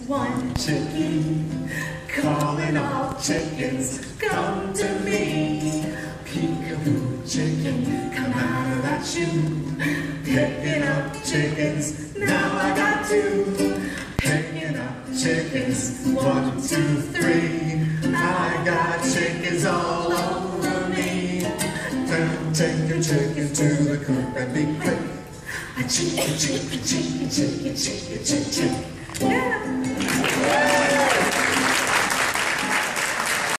one chicken, calling all chickens, come to me. Peek-a-boo chicken, come out of that shoe. Picking up chickens, now I got two. Picking up chickens, 1, 2, 3. I got chickens all over me. Now take your chicken to the coop and be quick. A chicken, chicken, chicken, chicken, chicken, chicken, chicken. Yeah.